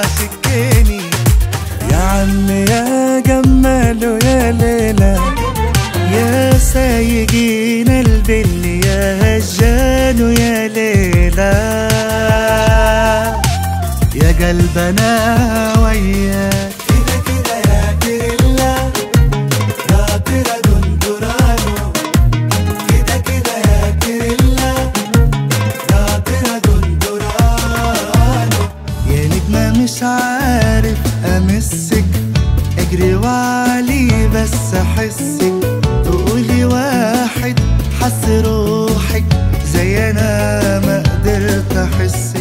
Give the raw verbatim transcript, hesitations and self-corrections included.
سكاني. يا عم يا جماله يا ليلى، يا سايقين البل يا هجانو يا ليلى، يا قلبنا وياك كده كده يا تريلا يا ترى دندرانو، كده كده يا تريلا يا ترى دندرانو. يا نجمة مش عارف امسك، اجري وعلي بس احسك، تقولي واحد حس روحك زي انا ما قدرت احس.